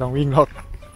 ต้องวิ่งหรอก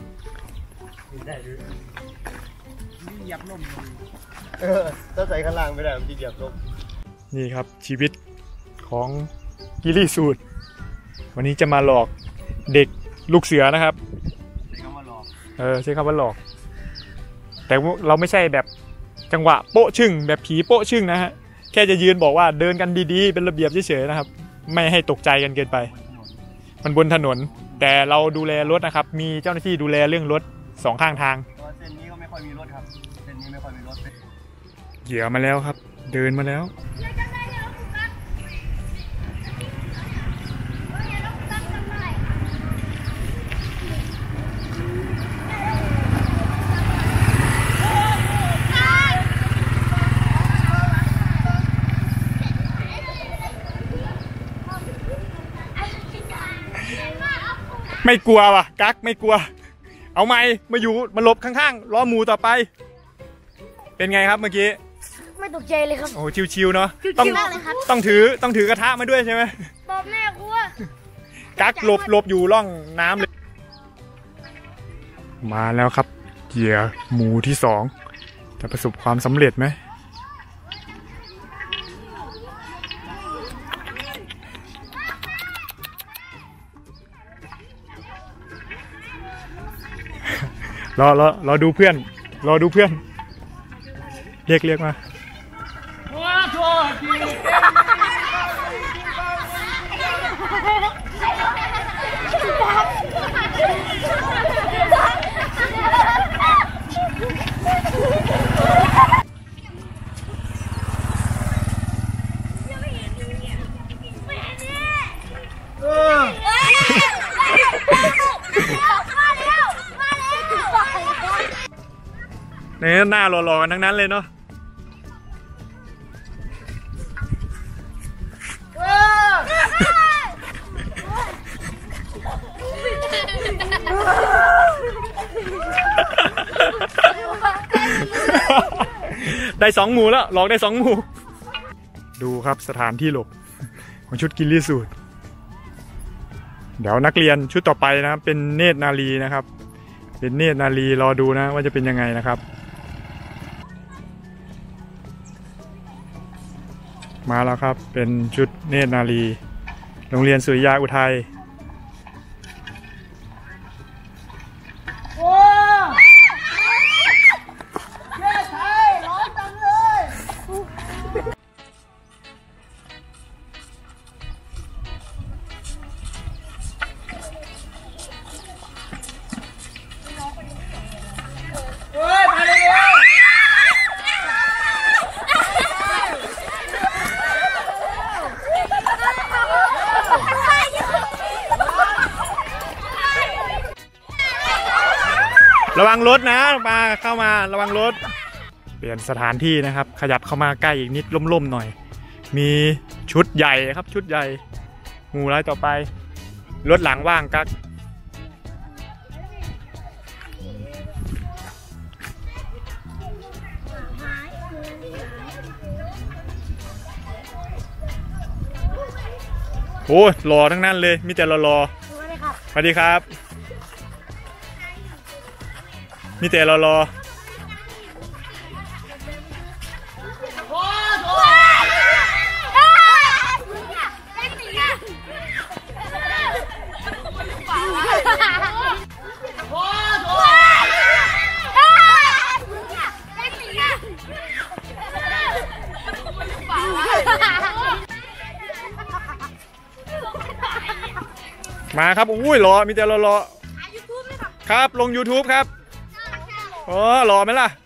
เหยียบลมถ้าใส่ข้างล่างไม่ได้มันจะเหยียบลมนี่ครับชีวิตของกิริสูตรวันนี้จะมาหลอกเด็กลูกเสือนะครับใช้คำว่าหลอกใช้คำว่าหลอกแต่เราไม่ใช่แบบจังหวะโป๊ะชึ่งแบบผีโป๊ะชึ่งนะฮะแค่จะยืนบอกว่าเดินกันดีๆเป็นระเบียบเฉยๆนะครับไม่ให้ตกใจกันเกินไปมันบนถนนแต่เราดูแลรถนะครับมีเจ้าหน้าที่ดูแลเรื่องรถสองข้างทางเส้นนี้ก็ไม่ค่อยมีรถครับเส้นนี้ไม่ค่อยมีรถเหยื่อมาแล้วครับเดินมาแล้วไม่กลัวว่ะกั๊กไม่กลัวเอาไม้มาอยู่มาหลบข้างๆล้อหมูต่อไปเป็นไงครับเมื่อกี้ไม่ตกใจเลยครับโอ้ชิวๆเนาะต้องถือกระทะมาด้วยใช่ไหมบอกแม่กลัวกั๊กหลบอยู่ร่องน้ำเลยมาแล้วครับเหยื่อหมูที่2จะประสบความสำเร็จไหมรอดูเพื่อนเรียกมาเนี่ยหน้าหล่อๆกันทั้งนั้นเลยเนาะได้2 หมู่แล้วหลอกได้2 หมู่ดูครับสถานที่หลบของชุดกิริสูตรเดี๋ยวนักเรียนชุดต่อไปนะครับเป็นเนตรนารีนะครับเป็นเนตรนารีรอดูนะว่าจะเป็นยังไงนะครับมาแล้วครับเป็นชุดเนตรนารีโรงเรียนสุริยาอุทัยระวังรถนะมาเข้ามาระวังรถเปลี่ยนสถานที่นะครับขยับเข้ามาใกล้อีกนิดล่มๆหน่อยมีชุดใหญ่ครับชุดใหญ่หมู่รายต่อไปรถหลังว่างกักโอ้หล่อทั้งนั้นเลยมีแต่หล่อๆสวัสดีครับมีแต่รอมาครับอุ้ยรอมีแต่รอครับลง YouTube ครับอ๋อรอไหมล่ะ